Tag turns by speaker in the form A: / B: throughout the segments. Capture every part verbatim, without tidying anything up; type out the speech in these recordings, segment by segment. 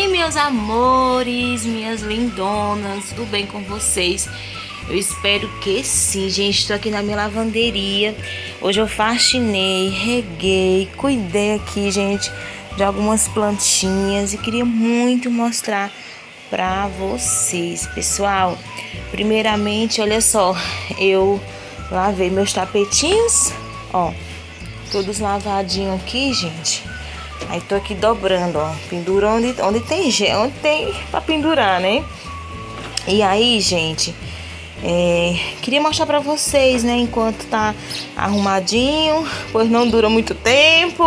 A: bem, meus amores, minhas lindonas? Tudo bem com vocês? Eu espero que sim, gente. Estou aqui na minha lavanderia. Hoje eu faxinei, reguei, cuidei aqui, gente, de algumas plantinhas e queria muito mostrar pra vocês, pessoal. Primeiramente, olha só, eu lavei meus tapetinhos, ó, todos lavadinhos aqui, gente. Aí tô aqui dobrando, ó, pendura onde, onde tem onde tem pra pendurar, né? E aí, gente, é, queria mostrar pra vocês, né, enquanto tá arrumadinho, pois não dura muito tempo.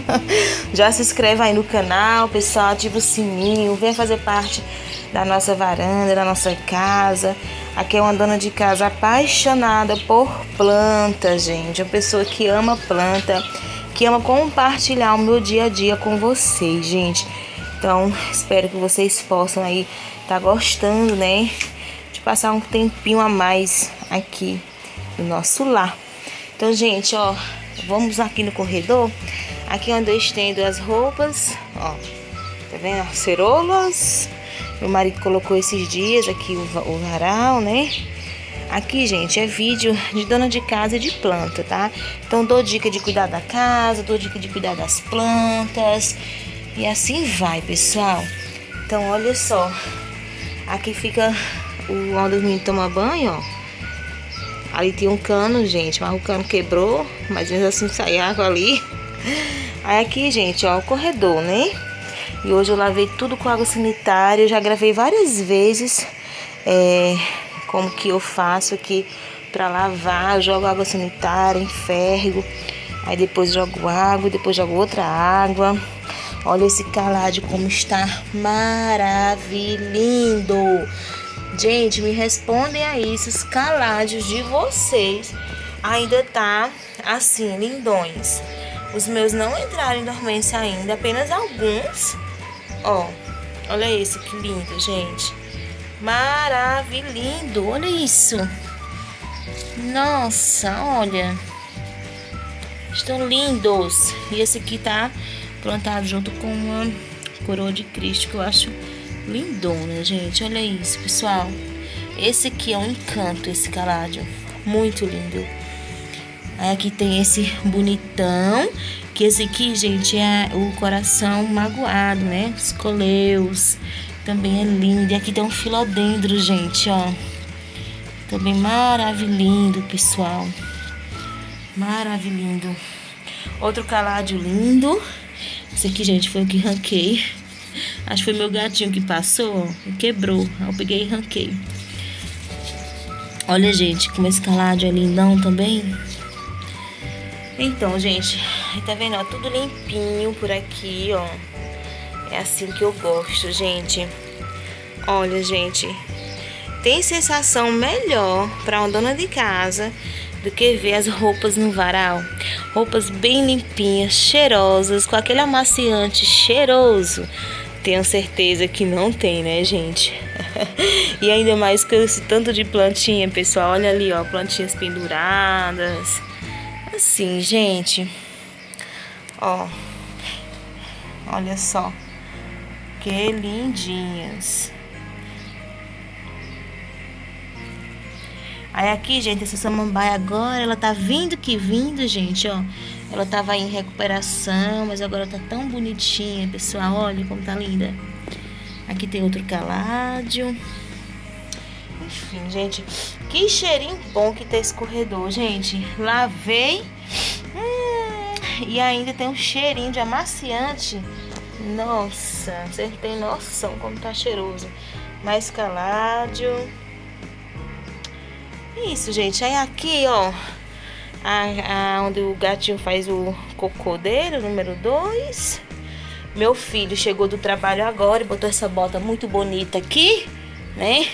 A: Já se inscreve aí no canal, pessoal, ativa o sininho, venha fazer parte da nossa varanda, da nossa casa. Aqui é uma dona de casa apaixonada por plantas, gente, uma pessoa que ama planta, que ama compartilhar o meu dia a dia com vocês, gente. Então, espero que vocês possam aí tá gostando, né, de passar um tempinho a mais aqui no nosso lar. Então, gente, ó, vamos aqui no corredor, aqui onde eu estendo as roupas, ó, tá vendo? As ceroulas. Meu marido colocou esses dias aqui o, o varal, né? Aqui, gente, é vídeo de dona de casa e de planta, tá? Então, dou dica de cuidar da casa, dou dica de cuidar das plantas. E assim vai, pessoal. Então, olha só. Aqui fica o onde os meninos tomam banho, ó. Ali tem um cano, gente, mas o cano quebrou. Mas mesmo assim sai água ali. Aí aqui, gente, ó, o corredor, né? E hoje eu lavei tudo com água sanitária. Eu já gravei várias vezes é, como que eu faço aqui pra lavar. Eu jogo água sanitária, enfergo, aí depois jogo água, depois jogo outra água. Olha esse caládio como está maravilhindo. Gente, me respondem aí se os caládios de vocês ainda tá assim, lindões. Os meus não entraram em dormência ainda, apenas alguns. Ó, olha esse que lindo, gente. Maravilhindo, olha isso. Nossa, olha. Estão lindos. E esse aqui tá plantado junto com uma coroa de Cristo, que eu acho lindona, gente. Olha isso, pessoal. Esse aqui é um encanto, esse caládio. Muito lindo. Aí aqui tem esse bonitão, que esse aqui, gente, é o coração magoado, né? Os coleus, também é lindo. E aqui tem um filodendro, gente, ó. Também maravilhindo, pessoal. Maravilhindo. Outro caládio lindo. Esse aqui, gente, foi o que ranquei. Acho que foi meu gatinho que passou, ó, e quebrou. Aí eu peguei e ranquei. Olha, gente, como esse caládio é lindão também. Então, gente, tá vendo, ó, tudo limpinho por aqui, ó. É assim que eu gosto, gente. Olha, gente, tem sensação melhor pra uma dona de casa do que ver as roupas no varal. Roupas bem limpinhas, cheirosas, com aquele amaciante cheiroso. Tenho certeza que não tem, né, gente? E ainda mais com esse tanto de plantinha, pessoal. Olha ali, ó, plantinhas penduradas. Assim, gente, ó, olha só, que lindinhas. Aí aqui, gente, essa samambaia agora, ela tá vindo que vindo, gente, ó. Ela tava em recuperação, mas agora tá tão bonitinha, pessoal, olha como tá linda. Aqui tem outro caládio. Enfim, gente, que cheirinho bom que tá esse corredor, gente. Lavei hum, e ainda tem um cheirinho de amaciante. Nossa, vocês não tem noção como tá cheiroso. Mais caládio. Isso, gente. Aí aqui, ó, a, a, onde o gatinho faz o cocô dele, o número dois. Meu filho chegou do trabalho agora e botou essa bota muito bonita aqui, né?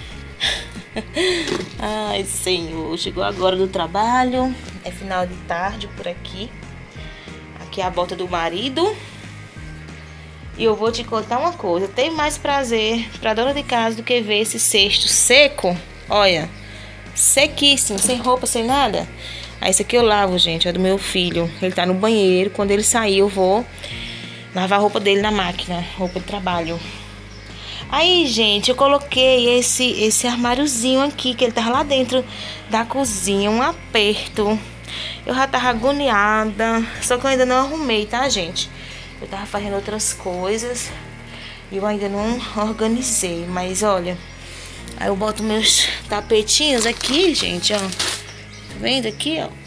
A: Ai, Senhor, chegou agora do trabalho. É final de tarde por aqui. Aqui é a bota do marido. E eu vou te contar uma coisa. Tem mais prazer pra dona de casa do que ver esse cesto seco. Olha, sequíssimo, sem roupa, sem nada. Aí esse aqui eu lavo, gente, é do meu filho. Ele tá no banheiro. Quando ele sair eu vou lavar a roupa dele na máquina, roupa de trabalho. Aí, gente, eu coloquei esse, esse armáriozinho aqui, que ele tava lá dentro da cozinha, um aperto. Eu já tava agoniada, só que eu ainda não arrumei, tá, gente? Eu tava fazendo outras coisas e eu ainda não organizei, mas olha, aí eu boto meus tapetinhos aqui, gente, ó. Tá vendo aqui, ó?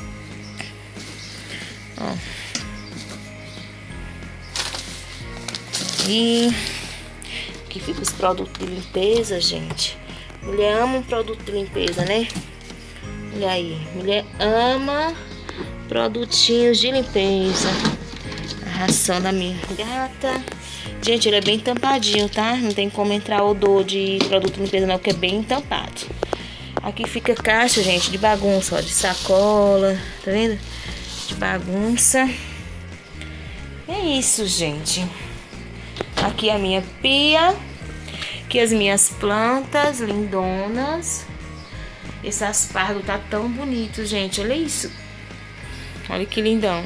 A: Ó. E aqui fica os produtos de limpeza, gente. Mulher ama um produto de limpeza, né? Olha aí, mulher ama produtinhos de limpeza. A ração da minha gata. Gente, ele é bem tampadinho, tá? Não tem como entrar odor de produto de limpeza não, porque é bem tampado. Aqui fica caixa, gente, de bagunça, ó, de sacola, tá vendo? De bagunça. É isso, gente. Aqui a minha pia. Aqui as minhas plantas lindonas. Esse aspargo tá tão bonito, gente. Olha isso. Olha que lindão.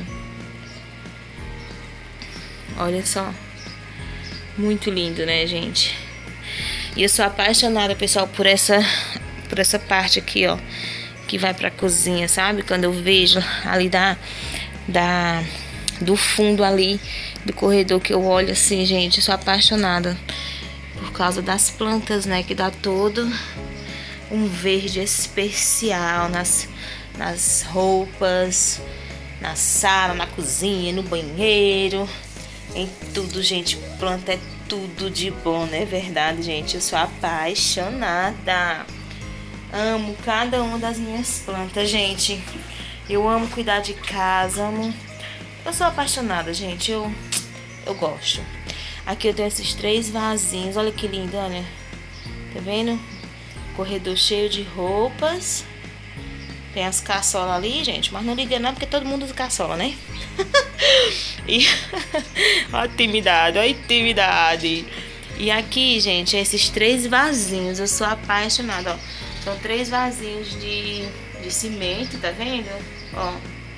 A: Olha só. Muito lindo, né, gente? E eu sou apaixonada, pessoal, por essa, por essa parte aqui, ó. Que vai pra cozinha, sabe? Quando eu vejo ali da, da, do fundo ali do corredor, que eu olho assim, gente, eu sou apaixonada. Por causa das plantas, né? Que dá todo um verde especial nas, nas roupas, na sala, na cozinha, no banheiro, em tudo, gente. Planta é tudo de bom, não é verdade, gente? Eu sou apaixonada. Amo cada uma das minhas plantas, gente. Eu amo cuidar de casa, amo... Eu sou apaixonada, gente. Eu, eu gosto. Aqui eu tenho esses três vasinhos. Olha que lindo, olha. Tá vendo? Corredor cheio de roupas. Tem as caçolas ali, gente. Mas não liga não, porque todo mundo usa caçola, né? E... Olha a intimidade, olha a intimidade. E aqui, gente, esses três vasinhos. Eu sou apaixonada, ó. São três vasinhos de, de cimento, tá vendo? Ó.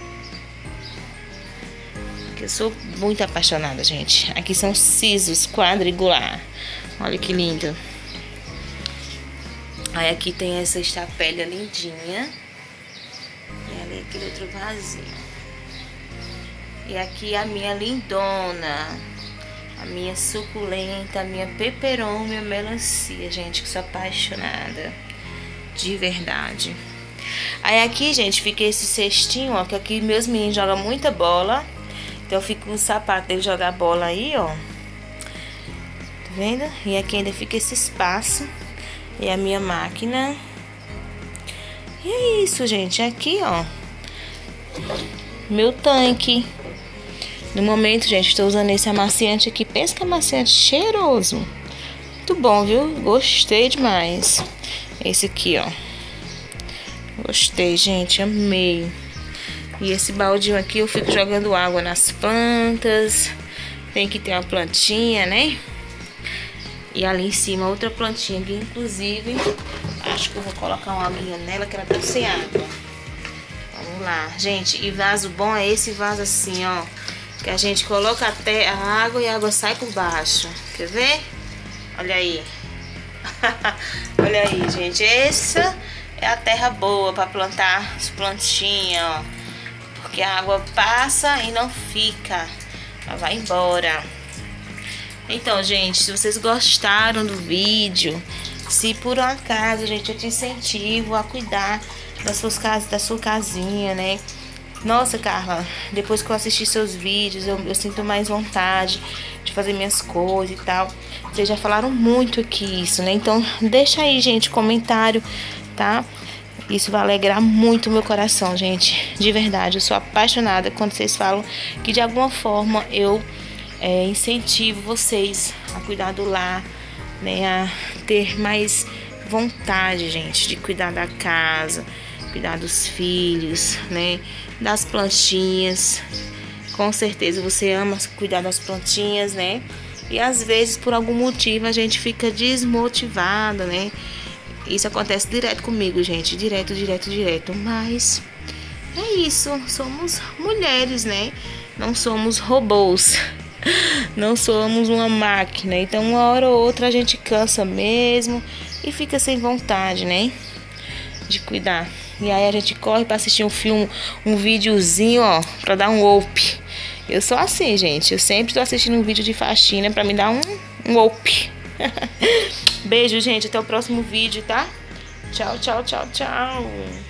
A: Eu sou muito apaixonada, gente. Aqui são sisos quadrangular. Olha que lindo. Aí aqui tem essa estapélia lindinha. E ali aquele outro vasinho. E aqui a minha lindona. A minha suculenta, a minha peperão, minha melancia, gente, que sou apaixonada. De verdade. Aí aqui, gente, fica esse cestinho, ó. Que aqui meus meninos jogam muita bola. Então eu fico com o sapato dele jogar bola aí, ó. Tá vendo? E aqui ainda fica esse espaço. E a minha máquina. E é isso, gente. Aqui, ó. Meu tanque. No momento, gente, estou usando esse amaciante aqui. Pensa que amaciante cheiroso. Muito bom, viu? Gostei demais. Esse aqui, ó. Gostei, gente. Amei. E esse baldinho aqui eu fico jogando água nas plantas. Tem que ter uma plantinha, né? E ali em cima outra plantinha que inclusive acho que eu vou colocar uma aguinha nela, que ela tá sem água. Vamos lá, gente. E vaso bom é esse vaso assim, ó. Que a gente coloca até a água e a água sai por baixo. Quer ver? Olha aí. Olha aí, gente. Essa é a terra boa para plantar as plantinhas, ó. Porque a água passa e não fica. Ela vai embora. Então, gente, se vocês gostaram do vídeo, se por um acaso, gente, eu te incentivo a cuidar das suas casas, da sua casinha, né? Nossa, Carla, depois que eu assisti seus vídeos, eu, eu sinto mais vontade de fazer minhas coisas e tal. Vocês já falaram muito aqui isso, né? Então, deixa aí, gente, comentário, tá? Isso vai alegrar muito o meu coração, gente. De verdade, eu sou apaixonada quando vocês falam que de alguma forma eu é, incentivo vocês a cuidar do lar, né? A ter mais vontade, gente, de cuidar da casa, cuidar dos filhos, né? Das plantinhas. Com certeza você ama cuidar das plantinhas, né? E às vezes, por algum motivo, a gente fica desmotivada, né? Isso acontece direto comigo, gente. Direto, direto, direto. Mas é isso. Somos mulheres, né? Não somos robôs. Não somos uma máquina, então uma hora ou outra a gente cansa mesmo e fica sem vontade, né? De cuidar. E aí a gente corre pra assistir um filme, um videozinho, ó, pra dar um up. Eu sou assim, gente. Eu sempre tô assistindo um vídeo de faxina pra me dar um, um up. Beijo, gente. Até o próximo vídeo, tá? Tchau, tchau, tchau, tchau.